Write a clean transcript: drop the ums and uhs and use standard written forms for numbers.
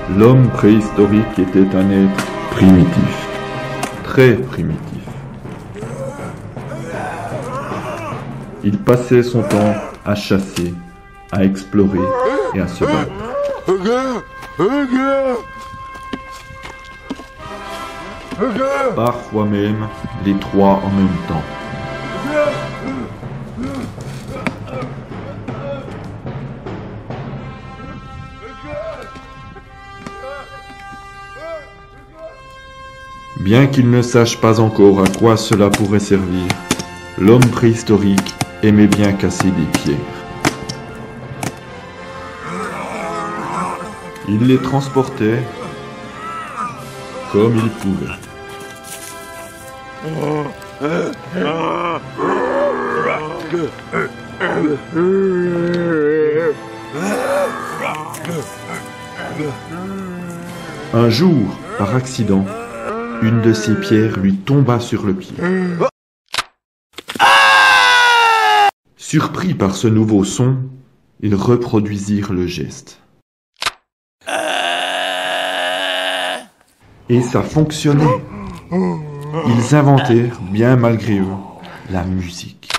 L'homme préhistorique était un être primitif, très primitif. Il passait son temps à chasser, à explorer et à se battre. Parfois même, les trois en même temps. Bien qu'il ne sache pas encore à quoi cela pourrait servir, l'homme préhistorique aimait bien casser des pierres. Il les transportait comme il pouvait. Un jour, par accident, une de ces pierres lui tomba sur le pied. Surpris par ce nouveau son, ils reproduisirent le geste. Et ça fonctionnait. Ils inventèrent, bien malgré eux, la musique.